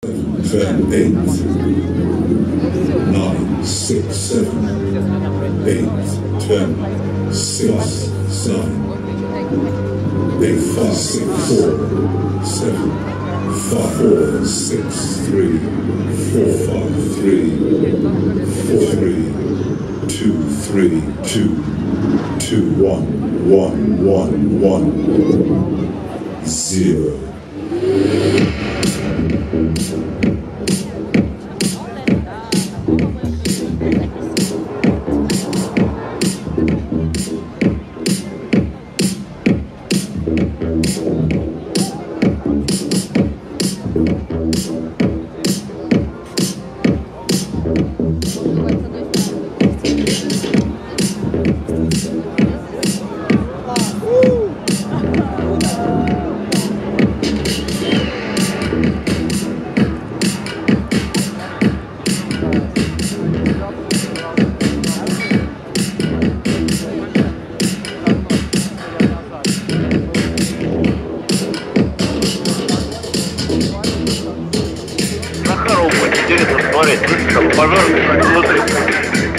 7, turn 8, 9, 6, 7, 8, turn 6, 7, 8, 5, 6, 4, 7, 5, 4, 6, 3, 4, 5, 3, 4, 3, 2, 3, 2, 2, 1, 1, 1, 1, 0. Интересно смотреть, как пожарный внутри.